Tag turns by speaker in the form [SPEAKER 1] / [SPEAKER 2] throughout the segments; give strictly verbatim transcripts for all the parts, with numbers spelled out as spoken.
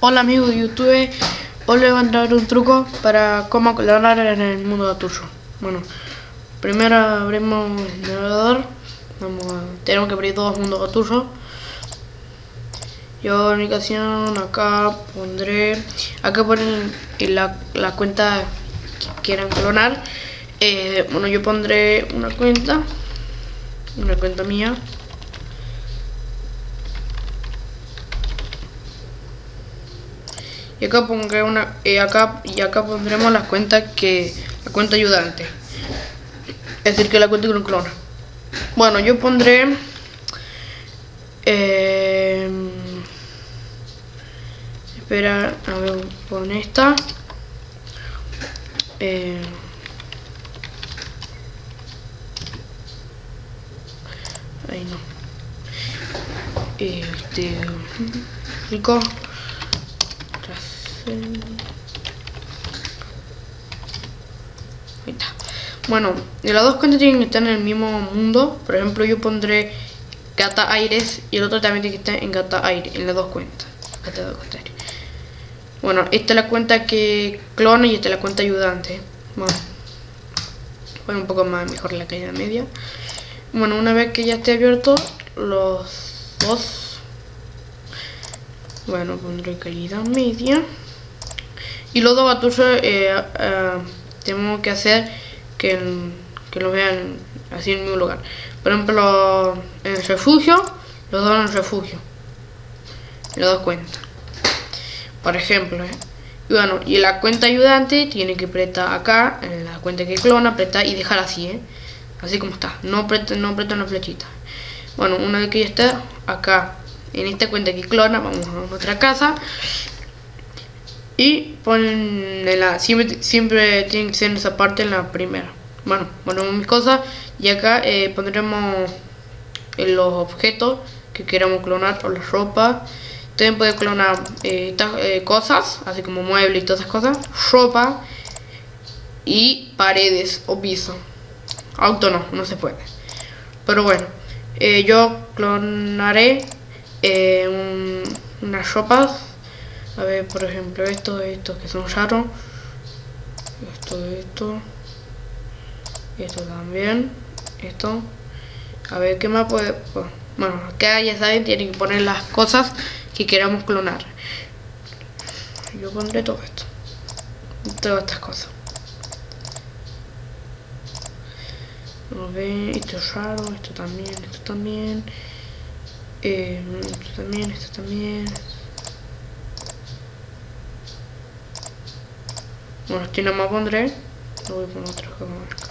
[SPEAKER 1] Hola amigos de YouTube, hoy les voy a entrar un truco para cómo clonar en el mundo Gaturro. Bueno, primero abrimos el navegador, vamos a, tenemos que abrir dos mundos Gaturro. Yo en mi ocasión acá pondré, acá ponen la, la cuenta que quieran clonar. Eh, bueno, yo pondré una cuenta, una cuenta mía. Y acá pondré una eh, acá y acá pondremos la cuenta que la cuenta ayudante, es decir que la cuenta que no clona. Bueno, yo pondré eh, espera, a ver, pon esta eh, ahí no este rico. Ahí está. Bueno, y las dos cuentas tienen que estar en el mismo mundo. Por ejemplo, yo pondré Gata Aires y el otro también tiene que estar en Gata Aire, en las dos cuentas. Bueno, esta es la cuenta que clona y esta es la cuenta ayudante. Bueno, bueno, un poco más mejor la calidad media. Bueno, una vez que ya esté abierto los dos, bueno, pondré calidad media. Y los dos Gaturros eh, eh, tenemos que hacer que, que lo vean así en el mismo lugar. Por ejemplo, en el refugio, los dos en el refugio. En las dos cuentas. Por ejemplo, ¿eh? Y bueno, y la cuenta ayudante tiene que apretar acá, en la cuenta que clona, apretar y dejar así, ¿eh? Así como está. No apretar no apretar una flechita. Bueno, una vez que ya está acá, en esta cuenta que clona, vamos a nuestra casa. Y ponen en la, siempre, siempre tiene que ser en esa parte en la primera. Bueno, ponemos mis cosas y acá eh, pondremos en los objetos que queramos clonar o la ropa. También puede clonar eh, estas eh, cosas, así como muebles y todas esas cosas, ropa y paredes o piso. Auto no, no se puede. Pero bueno, eh, yo clonaré eh, un, unas ropas. A ver, por ejemplo, estos, estos que son raros. Esto, esto. Esto también. Esto. A ver, ¿qué más puede...? Bueno, acá ya saben, tienen que poner las cosas que queramos clonar. Yo pondré todo esto. Todas estas cosas. A ver, esto es raro, esto también, esto también. Eh, esto también, esto también. Bueno, este nomás pondré. Lo voy a poner otra marca.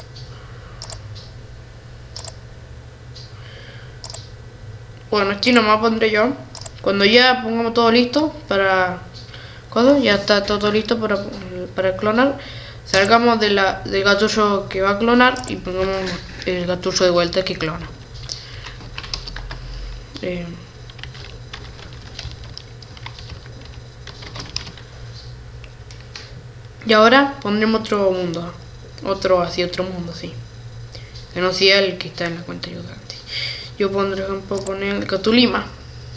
[SPEAKER 1] Bueno, este nomás pondré yo. Cuando ya pongamos todo listo para cosas, ya está todo listo para, para clonar. Salgamos de la, del Gaturro que va a clonar y pongamos el Gaturro de vuelta que clona. Eh, Y ahora pondremos otro mundo. Otro así, otro mundo así. Que no sea el que está en la cuenta ayudante. Yo pondré, por ejemplo, poner el Catulima.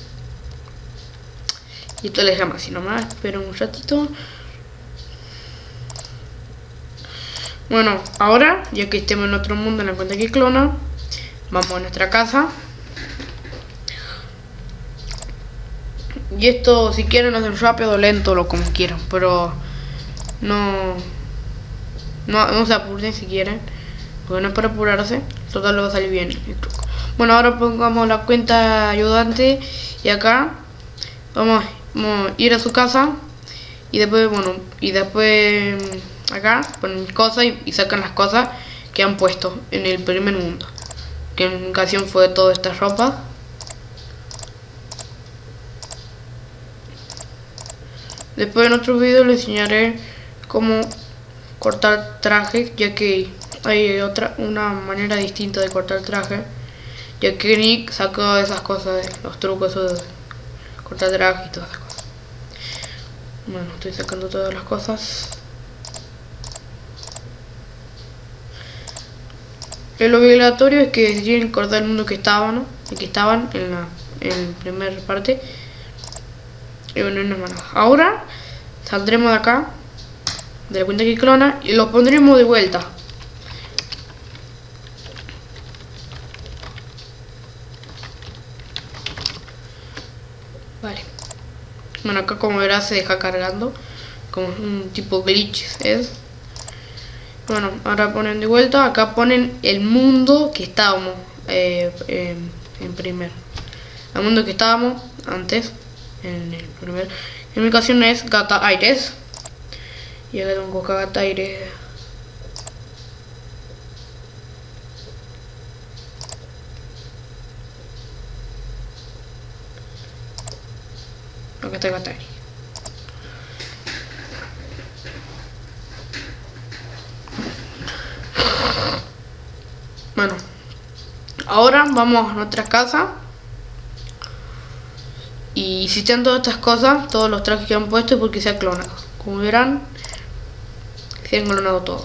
[SPEAKER 1] Y esto le dejamos así nomás. Espera un ratito. Bueno, ahora, ya que estemos en otro mundo en la cuenta que clona, vamos a nuestra casa. Y esto, si quieren, lo hacen rápido o lento, lo como quieran. Pero... No, no, no se apuren si quieren, porque no es para apurarse, total lo va a salir bien el truco. Bueno, ahora pongamos la cuenta ayudante y acá vamos, vamos a ir a su casa y después, bueno, y después acá ponen mis cosas y, y sacan las cosas que han puesto en el primer mundo, que en ocasión fue toda esta ropa. Después en otro video les enseñaré cómo cortar trajes, ya que hay otra una manera distinta de cortar traje, ya que Nick sacó esas cosas, los trucos de cortar traje y todas esas cosas. Bueno, estoy sacando todas las cosas. El obligatorio es que tienen que cortar el mundo que estaban, ¿no? que estaban en la, en la primera parte. Y bueno, no más nada. Ahora saldremos de acá, de la cuenta que clona, y lo pondremos de vuelta. Vale. Bueno, acá como verás se deja cargando, como un tipo glitch es. Bueno, ahora ponen de vuelta. Acá ponen el mundo que estábamos eh, en, en primer. El mundo que estábamos antes. En el primer. En mi ocasión es Gata Aires. Y acá tengo Gata Aires. Acá está Gata Aires. Bueno, ahora vamos a nuestra casa. Y si están todas estas cosas, todos los trajes que han puesto es porque se ha clonado. Como verán, se han clonado todo.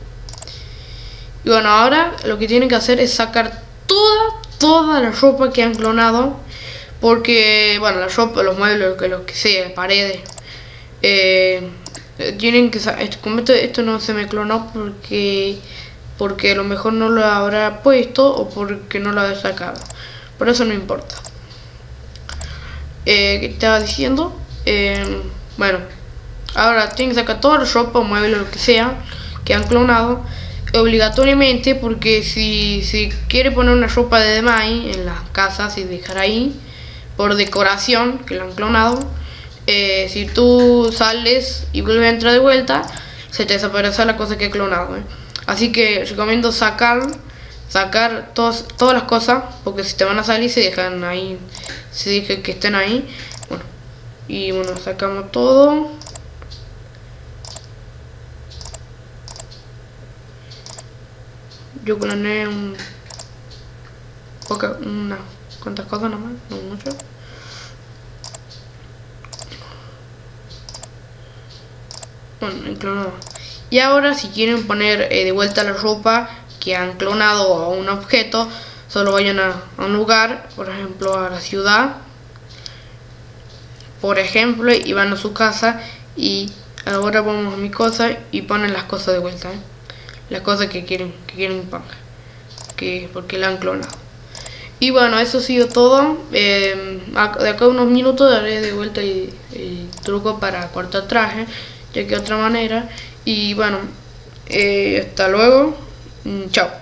[SPEAKER 1] Y bueno, ahora lo que tienen que hacer es sacar toda, toda la ropa que han clonado. Porque, bueno, la ropa, los muebles, lo que, lo que sea, paredes. Eh, tienen que sacar. Como esto, esto no se me clonó porque... Porque a lo mejor no lo habrá puesto o porque no lo habrá sacado. Por eso no importa. Eh, ¿Qué estaba diciendo? Eh, bueno, ahora tienen que sacar toda la ropa, muebles, lo que sea, que han clonado. Obligatoriamente, porque si, si quiere poner una ropa de demás en las casas y dejar ahí, por decoración, que lo han clonado, eh, si tú sales y vuelves a entrar de vuelta, se te desaparece la cosa que he clonado. ¿eh? Así que recomiendo sacar sacar tos, todas las cosas, porque si te van a salir se dejan ahí, se deja que estén ahí. Bueno, y bueno, sacamos todo. Yo cloné un poca, unas cuantas cosas nomás, no mucho. Bueno, he clonado. Y ahora si quieren poner eh, de vuelta la ropa que han clonado a un objeto, solo vayan a, a un lugar, por ejemplo a la ciudad, por ejemplo, y van a su casa y ahora vamos a mi cosa y ponen las cosas de vuelta, ¿eh? Las cosas que quieren que quieren ponga, que porque la han clonado. Y bueno, eso ha sido todo. Eh, de acá a unos minutos daré de vuelta el, el truco para cortar traje, ya que otra manera. Y bueno, eh, hasta luego. Chao.